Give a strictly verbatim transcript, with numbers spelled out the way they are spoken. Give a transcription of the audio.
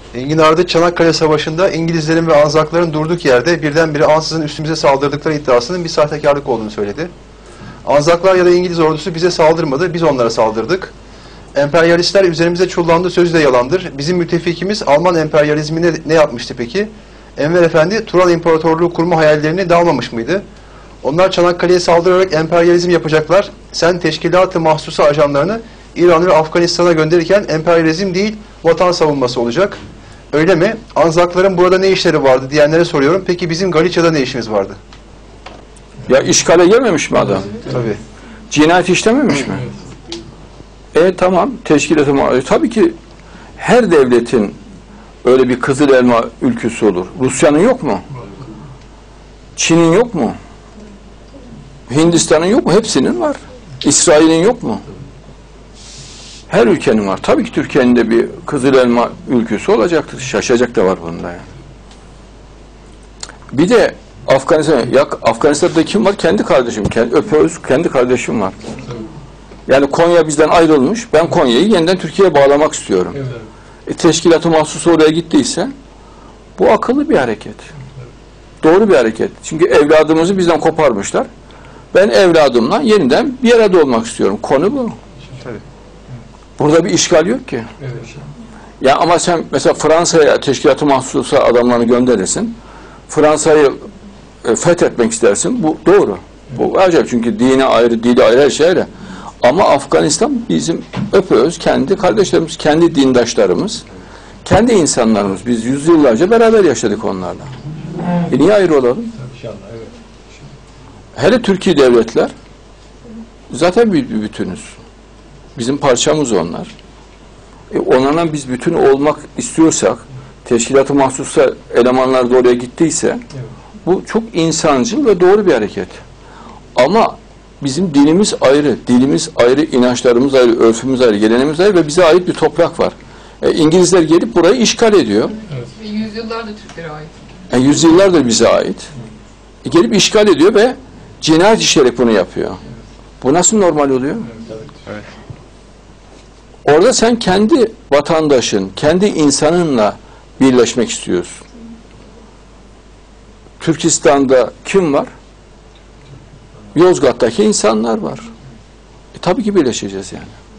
Engin Ardıç, Çanakkale Savaşı'nda İngilizlerin ve Anzakların durduk yerde birdenbire ansızın üstümüze saldırdıkları iddiasının bir sahtekarlık olduğunu söyledi. Anzaklar ya da İngiliz ordusu bize saldırmadı, biz onlara saldırdık. Emperyalistler üzerimize çullandı, sözü de yalandır. Bizim müttefikimiz Alman emperyalizmine ne yapmıştı peki? Enver Efendi, Turan İmparatorluğu kurma hayallerini dağılmamış mıydı? Onlar Çanakkale'ye saldırarak emperyalizm yapacaklar. Sen teşkilat-ı mahsusa ajanlarını İran ve Afganistan'a gönderirken emperyalizm değil, vatan savunması olacak. Öyle mi? Anzakların burada ne işleri vardı diyenlere soruyorum. Peki bizim Galicia'da ne işimiz vardı? Ya işgale gelmemiş mi adam? Tabii. Cinayet işlememiş mi? E tamam, teşkilatı e, tabii ki her devletin öyle bir kızıl elma ülküsü olur. Rusya'nın yok mu? Çin'in yok mu? Hindistan'ın yok mu? Hepsinin var. İsrail'in yok mu? Her ülkenin var. Tabii ki Türkiye'nin de bir kızıl elma ülküsü olacaktır. Şaşacak da var bunda yani. Bir de Afganistan, ya Afganistan'da kim var? Kendi kardeşim. Kendi, öpöz, kendi kardeşim var. Yani Konya bizden ayrılmış. Ben Konya'yı yeniden Türkiye'ye bağlamak istiyorum. Evet. E, teşkilat-ı mahsus oraya gittiyse bu akıllı bir hareket. Doğru bir hareket. Çünkü evladımızı bizden koparmışlar. Ben evladımla yeniden bir arada olmak istiyorum. Konu bu. Tabii. Burada bir işgal yok ki. Evet. Ya ama sen mesela Fransa'ya teşkilat-ı mahsusa adamlarını gönderirsin. Fransa'yı e, fethetmek istersin. Bu doğru. Bu acayip çünkü dini ayrı, dili ayrı, her şey ayrı. Ama Afganistan bizim öpöz, kendi kardeşlerimiz, kendi dindaşlarımız, kendi insanlarımız. Biz yüzyıllarca beraber yaşadık onlarla. E niye ayrı olalım? Hele Türkiye devletler zaten bir, bir bütünüz. Bizim parçamız onlar. E onlarla biz bütün olmak istiyorsak, teşkilat-ı mahsusa elemanlar da oraya gittiyse, bu çok insancıl ve doğru bir hareket. Ama bizim dinimiz ayrı, dilimiz ayrı, inançlarımız ayrı, örfümüz ayrı, gelenimiz ayrı ve bize ait bir toprak var. E, İngilizler gelip burayı işgal ediyor. Evet. Ve yüzyıllardır Türklere ait. E, yüzyıllardır bize ait. E, gelip işgal ediyor ve cinayet işleyerek bunu yapıyor. Bu nasıl normal oluyor? Evet. Orada sen kendi vatandaşın, kendi insanınla birleşmek istiyorsun. Türkistan'da kim var? Yozgat'taki insanlar var. E, tabii ki birleşeceğiz yani.